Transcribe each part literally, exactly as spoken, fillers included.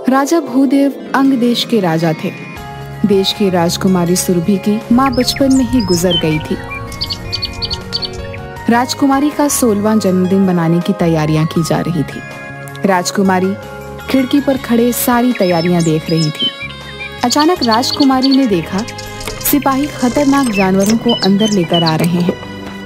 राजा भूदेव अंग देश के राजा थे। देश की राजकुमारी सुरभि की माँ बचपन में ही गुजर गई थी। राजकुमारी का सोलहवां जन्मदिन मनाने की तैयारियां की जा रही थी। राजकुमारी खिड़की पर खड़े सारी तैयारियां देख रही थी। अचानक राजकुमारी ने देखा सिपाही खतरनाक जानवरों को अंदर लेकर आ रहे हैं।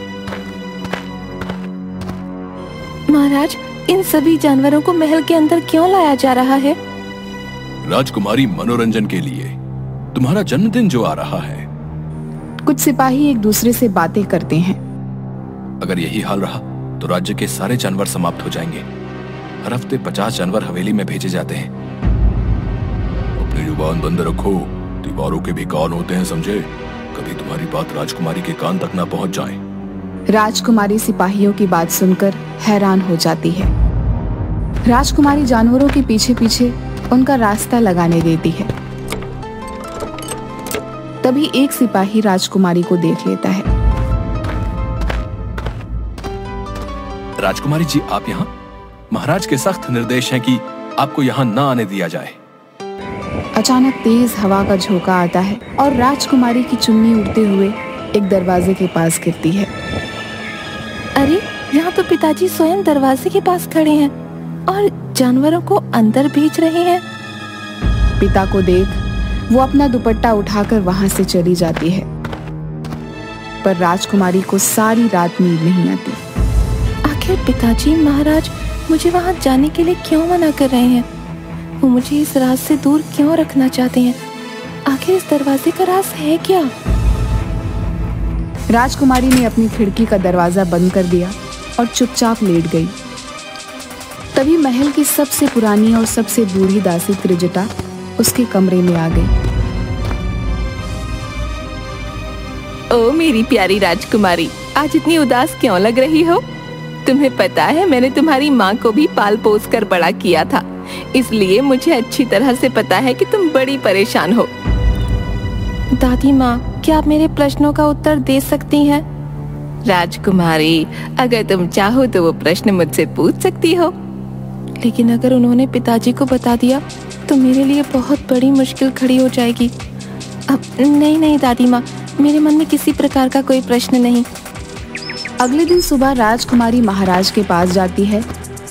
महाराज, इन सभी जानवरों को महल के अंदर क्यों लाया जा रहा है? राजकुमारी, मनोरंजन के लिए। तुम्हारा जन्मदिन जो आ रहा है। कुछ सिपाही एक दूसरे से बातें करते हैं। अगर यही हाल रहा तो राज्य के सारे जानवर समाप्त हो जाएंगे। हर हफ्ते पचास जानवर हवेली में भेजे जाते हैं। अपनी जुबान बंद रखो, दीवारों के भी कान होते हैं, समझे? कभी तुम्हारी बात राजकुमारी के कान तक ना पहुंच जाए। राजकुमारी सिपाहियों की बात सुनकर हैरान हो जाती है। राजकुमारी जानवरों के पीछे पीछे उनका रास्ता लगाने देती है। तभी एक सिपाही राजकुमारी को देख लेता है। राजकुमारी जी, आप यहाँ? महाराज के सख्त निर्देश हैं कि आपको यहाँ न आने दिया जाए। अचानक तेज हवा का झोंका आता है और राजकुमारी की चुन्नी उड़ते हुए एक दरवाजे के पास गिरती है। अरे, यहाँ तो पिताजी स्वयं दरवाजे के पास खड़े हैं और जानवरों को अंदर भेज रहे हैं। पिता को देख वो अपना दुपट्टा उठाकर वहां से चली जाती है, पर राजकुमारी को सारी रात नींद नहीं आती। आखिर पिताजी महाराज मुझे वहां जाने के लिए क्यों मना कर रहे हैं? वो मुझे इस राज से दूर क्यों रखना चाहते हैं? आखिर इस दरवाजे का राज है क्या? राजकुमारी ने अपनी खिड़की का दरवाजा बंद कर दिया और चुपचाप लेट गई। तभी महल की सबसे पुरानी और सबसे बूढ़ी दासी त्रिजटा उसके कमरे में आ गई। ओ मेरी प्यारी राजकुमारी, आज इतनी उदास क्यों लग रही हो? तुम्हें पता है, मैंने तुम्हारी माँ को भी पाल पोस कर बड़ा किया था, इसलिए मुझे अच्छी तरह से पता है कि तुम बड़ी परेशान हो। दादी माँ, क्या आप मेरे प्रश्नों का उत्तर दे सकती हैं? राजकुमारी, अगर तुम चाहो तो वो प्रश्न मुझसे पूछ सकती हो, लेकिन अगर उन्होंने पिताजी को बता दिया तो मेरे लिए बहुत बड़ी मुश्किल खड़ी हो जाएगी। अब नहीं नहीं दादी माँ, मेरे मन में किसी प्रकार का कोई प्रश्न नहीं। अगले दिन सुबह राजकुमारी महाराज के पास जाती है।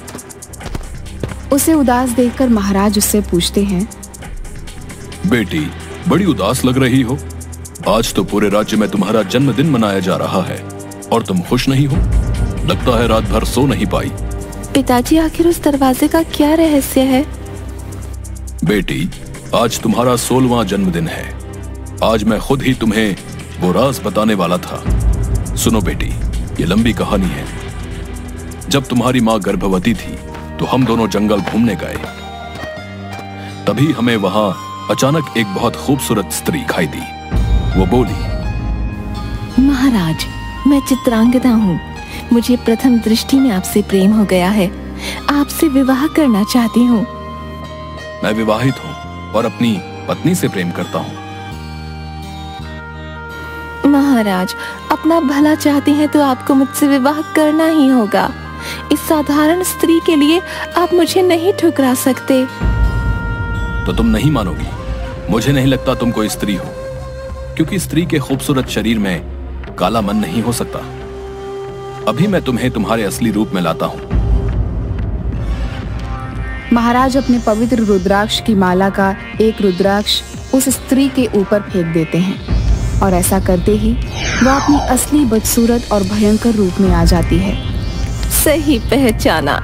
उसे उदास देखकर महाराज उससे पूछते हैं, बेटी, बड़ी उदास लग रही हो। आज तो पूरे राज्य में तुम्हारा जन्मदिन मनाया जा रहा है और तुम खुश नहीं हो। लगता है रात भर सो नहीं पाई। पिताजी, आखिर उस दरवाजे का क्या रहस्य है? बेटी, आज तुम्हारा सोलहवां जन्मदिन है। आज मैं खुद ही तुम्हें वो राज बताने वाला था। सुनो बेटी, ये लंबी कहानी है। जब तुम्हारी माँ गर्भवती थी तो हम दोनों जंगल घूमने गए। तभी हमें वहां अचानक एक बहुत खूबसूरत स्त्री दिखाई दी। वो बोली, महाराज, मैं चित्रांगदा हूँ। मुझे प्रथम दृष्टि में आपसे प्रेम हो गया है। आपसे विवाह करना चाहती हूँ। मैं विवाहित हूँ और अपनी पत्नी से प्रेम करता हूँ। महाराज, अपना भला चाहते हैं तो आपको मुझसे विवाह करना ही होगा। इस साधारण स्त्री के लिए आप मुझे नहीं ठुकरा सकते। तो तुम नहीं मानोगी? मुझे नहीं लगता तुम कोई स्त्री हो, क्योंकि स्त्री के खूबसूरत शरीर में काला मन नहीं हो सकता। अभी मैं तुम्हें तुम्हारे असली रूप में लाता हूँ। महाराज अपने पवित्र रुद्राक्ष की माला का एक रुद्राक्ष उस स्त्री के ऊपर फेंक देते हैं और ऐसा करते ही वह अपनी असली बदसूरत और भयंकर रूप में आ जाती है। सही पहचाना।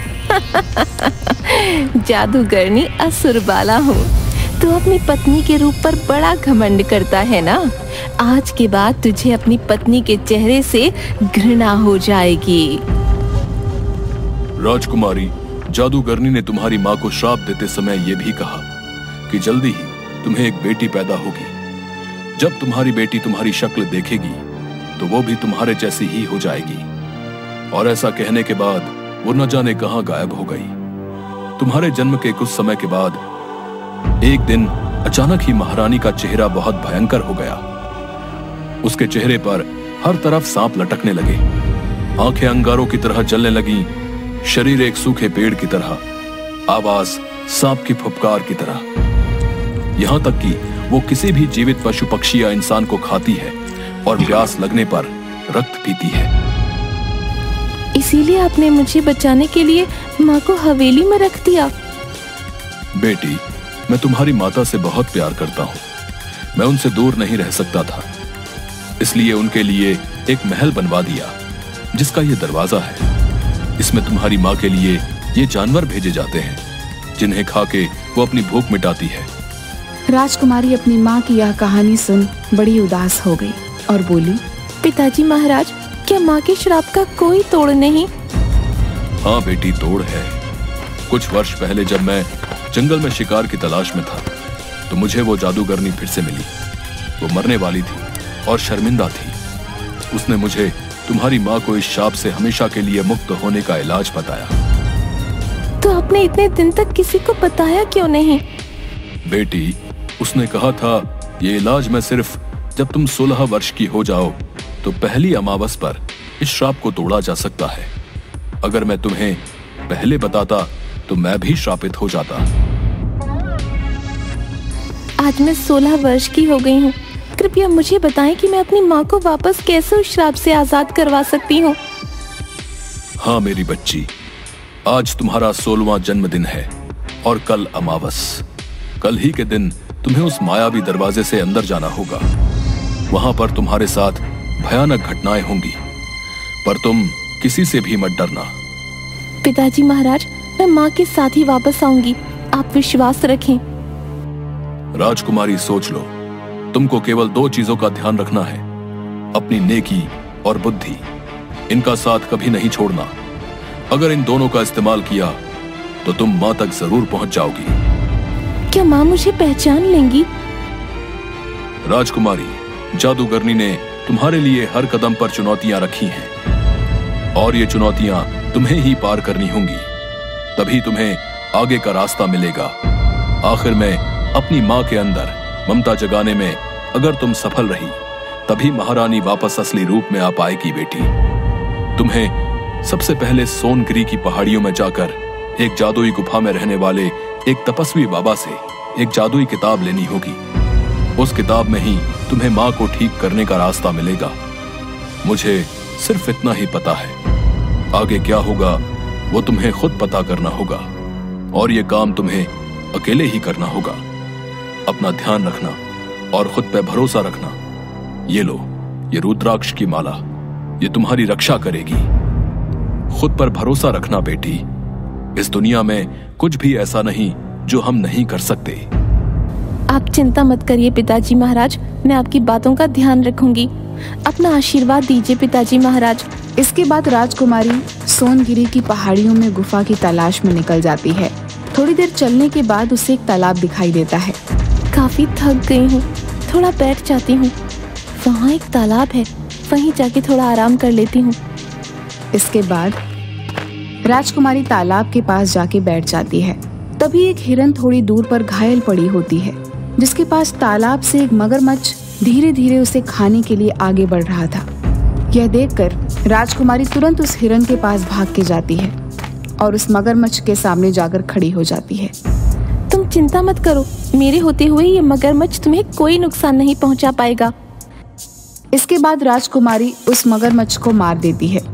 जादूगरनी असुरबाला हूँ। तू अपनी पत्नी के रूप पर बड़ा घमंड करता है ना? आज के बाद तुझे अपनी पत्नी के चेहरे से घृणा हो जाएगी। राजकुमारी, जादूगरनी ने तुम्हारी माँ को श्राप देते समय यह भी कहा कि जल्दी ही तुम्हें एक बेटी पैदा होगी। जब तुम्हारी बेटी तुम्हारी शक्ल देखेगी तो वो भी तुम्हारे जैसी ही हो जाएगी। और ऐसा कहने के बाद वो न जाने कहां गायब हो गई। तुम्हारे जन्म के कुछ समय के बाद एक दिन अचानक ही महारानी का चेहरा बहुत भयंकर हो गया। उसके चेहरे पर हर तरफ सांप लटकने लगे, आंखें अंगारों की तरह जलने लगी, शरीर एक सूखे पेड़ की तरह, आवाज सांप की फुफकार की तरह। यहाँ तक कि वो किसी भी जीवित पशु पक्षी या इंसान को खाती है और प्यास लगने पर रक्त पीती है। इसीलिए आपने मुझे बचाने के लिए माँ को हवेली में रख दिया। बेटी, मैं तुम्हारी माता से बहुत प्यार करता हूँ। मैं उनसे दूर नहीं रह सकता था, इसलिए उनके लिए एक महल बनवा दिया जिसका ये दरवाजा है। इसमें तुम्हारी माँ के लिए ये जानवर भेजे जाते हैं जिन्हें खा के वो अपनी भूख मिटाती है। राजकुमारी अपनी माँ की यह कहानी सुन बड़ी उदास हो गई और बोली, पिताजी महाराज, क्या माँ के श्राप का कोई तोड़ नहीं? हाँ बेटी, तोड़ है। कुछ वर्ष पहले जब मैं जंगल में शिकार की तलाश में था तो मुझे वो जादूगरनी फिर से मिली। वो मरने वाली थी और शर्मिंदा थी। उसने मुझे तुम्हारी माँ को इस शाप से हमेशा के लिए मुक्त होने का इलाज बताया। तो आपने इतने दिन तक किसी को बताया क्यों नहीं? बेटी, उसने कहा था ये इलाज मैं सिर्फ जब तुम सोलह वर्ष की हो जाओ तो पहली अमावस पर इस श्राप को तोड़ा जा सकता है। अगर मैं तुम्हें पहले बताता तो मैं भी श्रापित हो जाता। आज मैं सोलह वर्ष की हो गई हूँ। कृपया मुझे बताएं कि मैं अपनी माँ को वापस कैसे उस श्राप से आजाद करवा सकती हूँ। हाँ मेरी बच्ची, आज तुम्हारा सोलहवां जन्मदिन है और कल अमावस। कल ही के दिन तुम्हें उस मायावी दरवाजे से अंदर जाना होगा। वहां पर तुम्हारे साथ भयानक घटनाएं होंगी, पर तुम किसी से भी मत डरना। पिताजी महाराज, मैं माँ के साथ ही वापस आऊंगी, आप विश्वास रखें। राजकुमारी, सोच लो, तुमको केवल दो चीजों का ध्यान रखना है, अपनी नेकी और बुद्धि। इनका साथ कभी नहीं छोड़ना। अगर इन दोनों का इस्तेमाल किया तो तुम माँ तक जरूर पहुंच जाओगी। क्या माँ मुझे पहचान लेंगी? राजकुमारी, जादूगरनी ने तुम्हारे लिए हर कदम पर चुनौतियां रखी हैं और ये चुनौतियां तुम्हें ही पार करनी होंगी, तभी तुम्हें आगे का रास्ता मिलेगा। आखिर में अपनी माँ के अंदर ममता जगाने में अगर तुम सफल रही तभी महारानी वापस असली रूप में आ पाएगी। बेटी, तुम्हें सबसे पहले सोनगिरी की पहाड़ियों में जाकर एक जादुई गुफा में रहने वाले एक तपस्वी बाबा से एक जादुई किताब लेनी होगी। उस किताब में ही तुम्हें माँ को ठीक करने का रास्ता मिलेगा। मुझे सिर्फ इतना ही पता है, आगे क्या होगा वो तुम्हें खुद पता करना होगा और ये काम तुम्हें अकेले ही करना होगा। अपना ध्यान रखना और खुद पे भरोसा रखना। ये लो, ये रुद्राक्ष की माला, ये तुम्हारी रक्षा करेगी। खुद पर भरोसा रखना बेटी। इस दुनिया में कुछ भी ऐसा नहीं जो हम नहीं कर सकते। आप चिंता मत करिए पिताजी महाराज, मैं आपकी बातों का ध्यान रखूंगी। अपना आशीर्वाद दीजिए पिताजी महाराज। इसके बाद राजकुमारी सोनगिरी की पहाड़ियों में गुफा की तलाश में निकल जाती है। थोड़ी देर चलने के बाद उसे एक तालाब दिखाई देता है। काफी थक गई हूँ, थोड़ा बैठ जाती हूँ। वहाँ एक तालाब है, वहीं जाके थोड़ा आराम कर लेती हूँ। इसके बाद राजकुमारी तालाब के पास जाके बैठ जाती है। तभी एक हिरन थोड़ी दूर पर घायल पड़ी होती है, जिसके पास तालाब से एक मगरमच्छ धीरे धीरे उसे खाने के लिए आगे बढ़ रहा था। यह देखकर राजकुमारी तुरंत उस हिरन के पास भाग के जाती है और उस मगरमच्छ के सामने जाकर खड़ी हो जाती है। तुम चिंता मत करो, मेरे होते हुए ये मगरमच्छ तुम्हें कोई नुकसान नहीं पहुंचा पाएगा। इसके बाद राजकुमारी उस मगरमच्छ को मार देती है।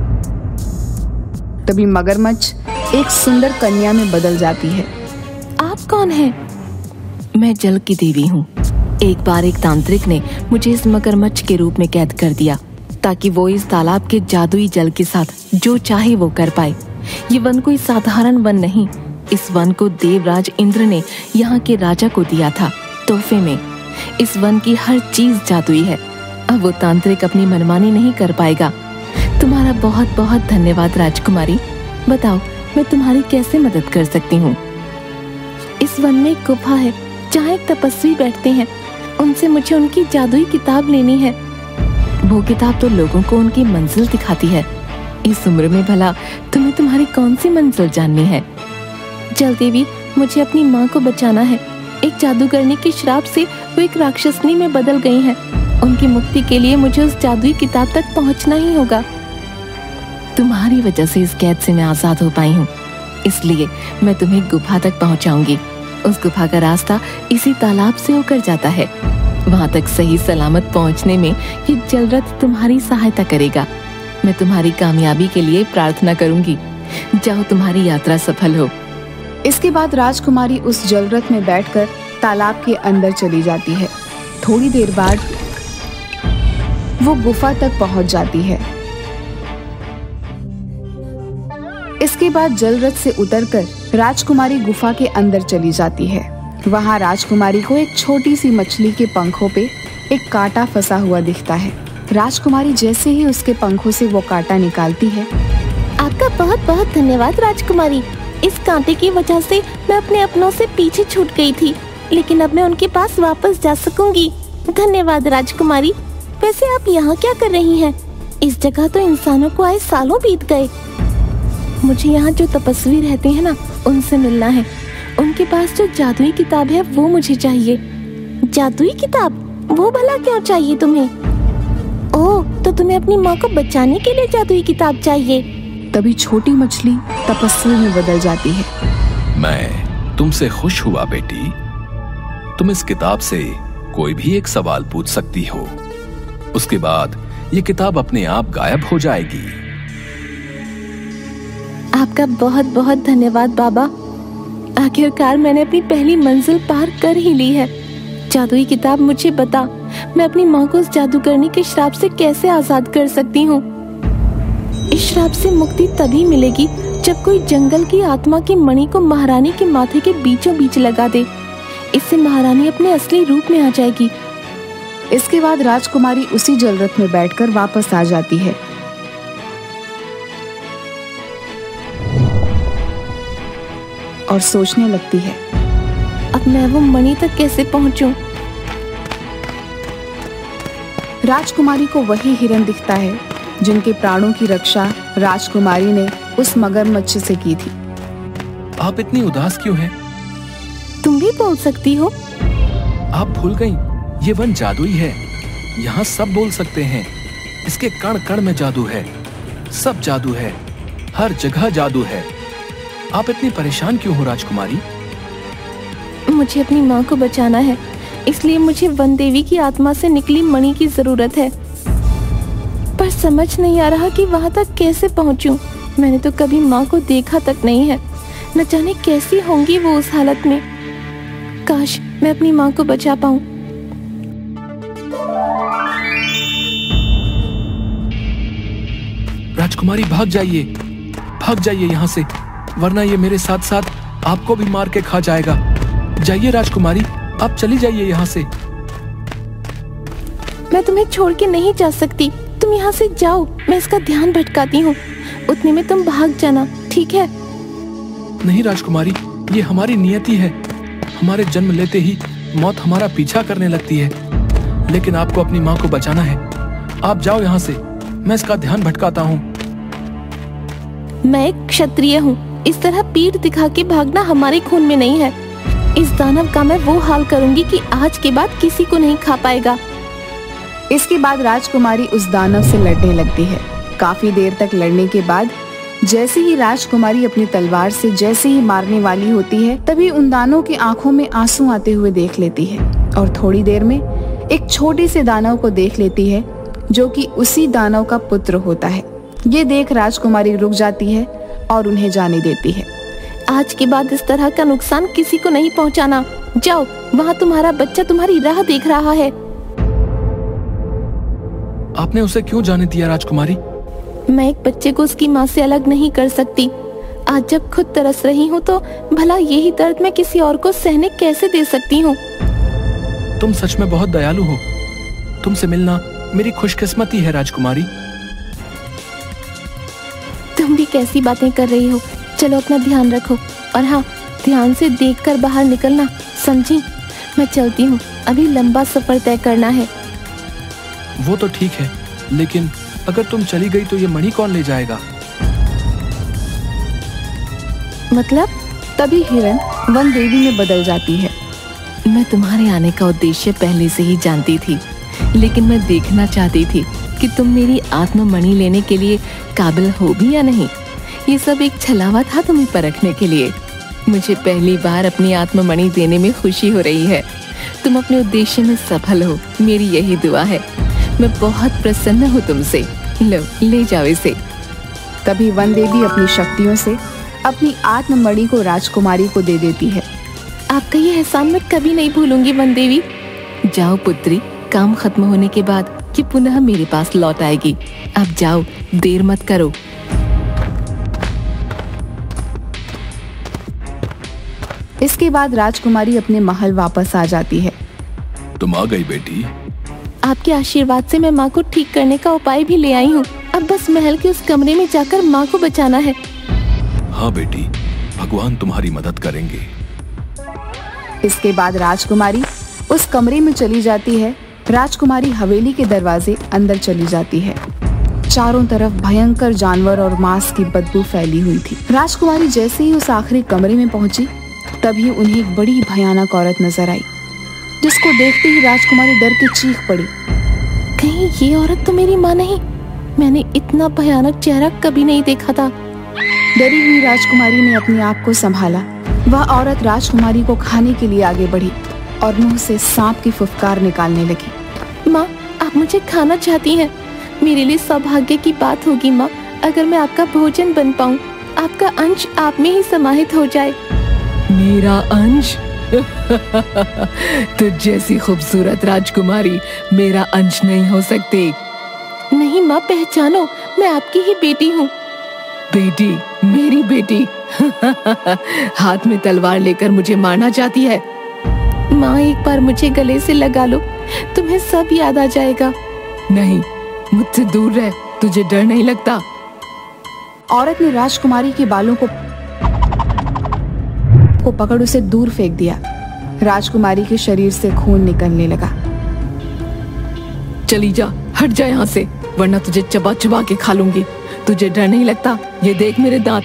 तभी मगरमच्छ एक सुंदर कन्या में बदल जाती है। आप कौन हैं? मैं जल की देवी हूँ। एक बार एक तांत्रिक ने मुझे इस मगरमच्छ के रूप में कैद कर दिया ताकि वो इस तालाब के जादुई जल के साथ जो चाहे वो कर पाए। ये वन कोई साधारण वन नहीं, इस वन को देवराज इंद्र ने यहाँ के राजा को दिया था तोहफे में। इस वन की हर चीज जादुई है। अब वो तांत्रिक अपनी मनमानी नहीं कर पाएगा। तुम्हारा बहुत बहुत धन्यवाद राजकुमारी। बताओ मैं तुम्हारी कैसे मदद कर सकती हूँ? इस वन में एक गुफा है जहाँ एक तपस्वी बैठते हैं। उनसे मुझे उनकी जादुई किताब लेनी है। वो किताब तो लोगों को उनकी मंजिल दिखाती है। इस उम्र में भला तुम्हें तुम्हारी कौन सी मंजिल जाननी है? जल देवी, मुझे अपनी माँ को बचाना है। एक जादूगरनी के श्राप से वो एक राक्षसनी में बदल गई हैं। उनकी मुक्ति के लिए मुझे उस जादुई किताब तक पहुँचना ही होगा। तुम्हारी वजह से इस कैद से मैं आजाद हो पाई हूँ। इसलिए मैं तुम्हें गुफा तक पहुंचाऊंगी। उस गुफा का रास्ता इसी तालाब से होकर जाता है। वहां तक सही सलामत पहुंचने में ये जलरथ तुम्हारी सहायता करेगा। मैं तुम्हारी कामयाबी के लिए प्रार्थना करूंगी। जाओ, तुम्हारी यात्रा सफल हो। इसके बाद राजकुमारी उस जलरथ में बैठकर तालाब के अंदर चली जाती है। थोड़ी देर बाद वो गुफा तक पहुंच जाती है। इसके बाद जलरथ से उतरकर राजकुमारी गुफा के अंदर चली जाती है। वहां राजकुमारी को एक छोटी सी मछली के पंखों पे एक कांटा फंसा हुआ दिखता है। राजकुमारी जैसे ही उसके पंखों से वो कांटा निकालती है। आपका बहुत बहुत धन्यवाद राजकुमारी। इस कांटे की वजह से मैं अपने अपनों से पीछे छूट गई थी, लेकिन अब मैं उनके पास वापस जा सकूंगी। धन्यवाद राजकुमारी। वैसे आप यहाँ क्या कर रही हैं? इस जगह तो इंसानों को आए सालों बीत गए। मुझे यहाँ जो तपस्वी रहते हैं ना, उनसे मिलना है। उनके पास जो जादुई किताब है वो मुझे चाहिए। जादुई किताब? वो भला क्यों चाहिए तुम्हें? ओह, तो तुम्हें अपनी माँ को बचाने के लिए जादुई किताब चाहिए। तभी छोटी मछली तपस्वी में बदल जाती है। मैं तुमसे खुश हुआ बेटी। तुम इस किताब से कोई भी एक सवाल पूछ सकती हो। उसके बाद ये किताब अपने आप गायब हो जाएगी। आपका बहुत बहुत धन्यवाद बाबा। आखिरकार मैंने अपनी पहली मंजिल पार कर ही ली है। जादुई किताब, मुझे बता, मैं अपनी माँ को उस जादूगरनी के श्राप से कैसे आजाद कर सकती हूँ? इस श्राप से मुक्ति तभी मिलेगी जब कोई जंगल की आत्मा की मणि को महारानी के माथे के बीचों बीच लगा दे। इससे महारानी अपने असली रूप में आ जाएगी। इसके बाद राजकुमारी उसी जलरथ में बैठकर वापस आ जाती है। और सोचने लगती है, अब मैं वो मणि तक कैसे पहुंचूं? राजकुमारी को वही हिरन दिखता है जिनके प्राणों की रक्षा राजकुमारी ने उस मगरमच्छ से की थी। आप इतनी उदास क्यों हैं? तुम भी बोल सकती हो। आप भूल गईं, ये वन जादुई है। यहाँ सब बोल सकते हैं। इसके कण कण में जादू है। सब जादू है, हर जगह जादू है। आप इतनी परेशान क्यों हो राजकुमारी? मुझे अपनी माँ को बचाना है, इसलिए मुझे वन देवी की आत्मा से निकली मणि की जरूरत है। पर समझ नहीं आ रहा कि वहाँ तक कैसे पहुँचूं। मैंने तो कभी माँ को देखा तक नहीं है। न जाने कैसी होंगी वो उस हालत में। काश मैं अपनी माँ को बचा पाऊं। राजकुमारी, भाग जाइए, भाग जाइए यहाँ से, वरना ये मेरे साथ साथ आपको भी मार के खा जाएगा। जाइए राजकुमारी, आप चली जाइए यहाँ से। मैं तुम्हें छोड़ के नहीं जा सकती। तुम यहाँ से जाओ, मैं इसका ध्यान भटकाती हूँ। उतने में तुम भाग जाना, ठीक है? नहीं राजकुमारी, ये हमारी नियति है। हमारे जन्म लेते ही मौत हमारा पीछा करने लगती है, लेकिन आपको अपनी माँ को बचाना है। आप जाओ यहाँ से, मैं इसका ध्यान भटकाता हूँ। मैं एक क्षत्रिय हूँ। इस तरह पीठ दिखा के भागना हमारे खून में नहीं है। इस दानव का मैं वो हाल करूंगी कि आज के बाद किसी को नहीं खा पाएगा। इसके बाद राजकुमारी उस दानव से लड़ने लगती है। काफी देर तक लड़ने के बाद जैसे ही राजकुमारी अपनी तलवार से जैसे ही मारने वाली होती है, तभी उन दानवों की आंखों में आंसू आते हुए देख लेती है और थोड़ी देर में एक छोटे से दानव को देख लेती है जो कि उसी दानव का पुत्र होता है। ये देख राजकुमारी रुक जाती है और उन्हें जाने देती है। आज के बाद इस तरह का नुकसान किसी को नहीं पहुंचाना। जाओ, वहाँ तुम्हारा बच्चा तुम्हारी राह देख रहा है। आपने उसे क्यों जाने दिया राजकुमारी? मैं एक बच्चे को उसकी माँ से अलग नहीं कर सकती। आज जब खुद तरस रही हूँ तो भला यही दर्द मैं किसी और को सहने कैसे दे सकती हूँ? तुम सच में बहुत दयालु हो। तुमसे मिलना मेरी खुशकिस्मती है राजकुमारी। तुम भी कैसी बातें कर रही हो। चलो अपना ध्यान रखो, और हाँ, ध्यान से देखकर बाहर निकलना, समझी? मैं चलती हूँ, अभी लंबा सफर तय करना है। वो तो ठीक है, लेकिन अगर तुम चली गई तो ये मणि कौन ले जाएगा? मतलब? तभी हिरन वन देवी में बदल जाती है। मैं तुम्हारे आने का उद्देश्य पहले से ही जानती थी, लेकिन मैं देखना चाहती थी कि तुम मेरी आत्मा मणि लेने के लिए काबिल हो भी या नहीं। ये सब एक छलावा था तुम्हें परखने के लिए। मुझे पहली बार अपनी आत्ममणि देने में खुशी हो रही है। तुम अपने उद्देश्य में सफल हो, मेरी यही दुआ है। मैं बहुत प्रसन्न हूँ तुमसे। लो, ले जाओ इसे। तभी वन देवी अपनी शक्तियों से अपनी आत्ममणि को राजकुमारी को दे देती है। आपका ये एहसान मैं कभी नहीं भूलूंगी वन देवी। जाओ पुत्री, काम खत्म होने के बाद ये पुनः मेरे पास लौट आएगी। अब जाओ, देर मत करो। इसके बाद राजकुमारी अपने महल वापस आ जाती है। तुम आ गई बेटी। आपके आशीर्वाद से मैं माँ को ठीक करने का उपाय भी ले आई हूँ। अब बस महल के उस कमरे में जाकर माँ को बचाना है। हाँ बेटी, भगवान तुम्हारी मदद करेंगे। इसके बाद राजकुमारी उस कमरे में चली जाती है। राजकुमारी हवेली के दरवाजे अंदर चली जाती है। चारों तरफ भयंकर जानवर और मांस की बदबू फैली हुई थी। राजकुमारी जैसे ही उस आखिरी कमरे में पहुंची, तभी उन्हें एक बड़ी भयानक औरत नजर आई, जिसको देखते ही राजकुमारी डर के चीख पड़ी। कहीं ये औरत तो मेरी माँ नहीं? मैंने इतना भयानक चेहरा कभी नहीं देखा था। डरी हुई राजकुमारी ने अपने आप को संभाला। वह औरत राजकुमारी को खाने के लिए आगे बढ़ी और मुंह से सांप की फुफकार निकालने लगी। माँ, आप मुझे खाना चाहती हैं? मेरे लिए सौभाग्य की बात होगी माँ, अगर मैं आपका भोजन बन पाऊँ, आपका अंश आप में ही समाहित हो जाए। मेरा अंश? तुझ जैसी खूबसूरत राजकुमारी मेरा अंश नहीं हो सकती। नहीं माँ, पहचानो, मैं आपकी ही बेटी हूँ। बेटी? मेरी बेटी? हाथ में तलवार लेकर मुझे मारना चाहती है? माँ, एक बार मुझे गले से लगा लो, तुम्हें सब याद आ जाएगा। नहीं, मुझसे दूर रह, तुझे डर नहीं लगता? औरत ने राजकुमारी के बालों को को पकड़ उसे दूर फेंक दिया। राजकुमारी के शरीर से खून निकलने लगा। चली जा, हट जा यहाँ से, वरना तुझे चबा चबा के खा लूंगी। तुझे डर नहीं लगता? ये देख मेरे दांत।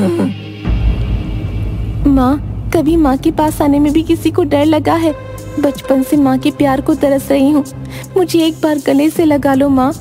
माँ, कभी माँ के पास आने में भी किसी को डर लगा है? बचपन से माँ के प्यार को तरस रही हूँ, मुझे एक बार गले से लगा लो माँ।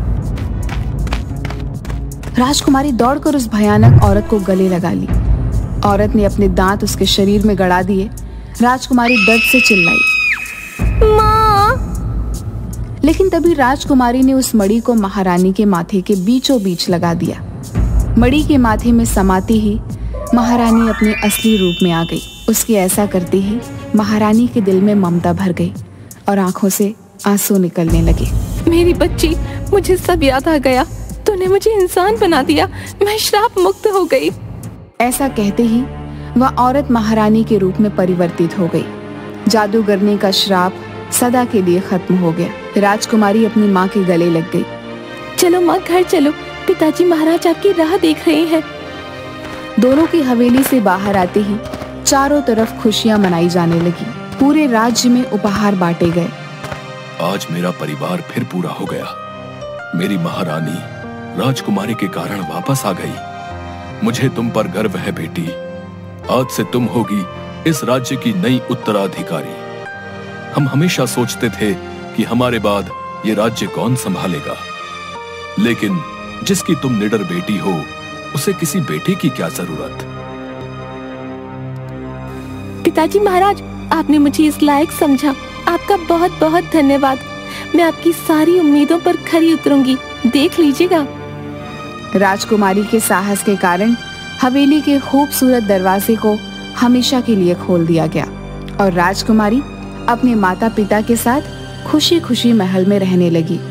राजकुमारी दौड़कर उस भयानक औरत को गले लगा ली। औरत ने अपने दांत उसके शरीर में गड़ा दिए। राजकुमारी दर्द से चिल्लाई, माँ! लेकिन तभी राजकुमारी ने उस मणि को महारानी के माथे के बीचों बीच लगा दिया। मणि के माथे में समाते ही महारानी अपने असली रूप में आ गई। उसके ऐसा करते ही महारानी के दिल में ममता भर गई और आंखों से आंसू निकलने लगे। मेरी बच्ची, मुझे सब याद आ गया। तूने मुझे इंसान बना दिया, मैं श्राप मुक्त हो गई। ऐसा कहते ही वह औरत महारानी के रूप में परिवर्तित हो गई। जादूगरनी का श्राप सदा के लिए खत्म हो गया। राजकुमारी अपनी माँ के गले लग गई। चलो माँ, घर चलो, पिताजी महाराज आपकी राह देख रहे हैं। दोनों की हवेली से बाहर आते ही चारों तरफ खुशियां मनाई जाने लगी। पूरे राज्य में उपहार बांटे गए। आज मेरा परिवार फिर पूरा हो गया। मेरी महारानी राजकुमारी के कारण वापस आ गई। मुझे तुम पर गर्व है बेटी। आज से तुम होगी इस राज्य की नई उत्तराधिकारी। हम हमेशा सोचते थे कि हमारे बाद ये राज्य कौन संभालेगा, लेकिन जिसकी तुम निडर बेटी हो, उसे किसी बेटी की क्या जरूरत। पिताजी महाराज, आपने मुझे इस लायक समझा, आपका बहुत बहुत धन्यवाद। मैं आपकी सारी उम्मीदों पर खरी उतरूंगी, देख लीजिएगा। राजकुमारी के साहस के कारण हवेली के खूबसूरत दरवाजे को हमेशा के लिए खोल दिया गया और राजकुमारी अपने माता पिता के साथ खुशी खुशी महल में रहने लगी।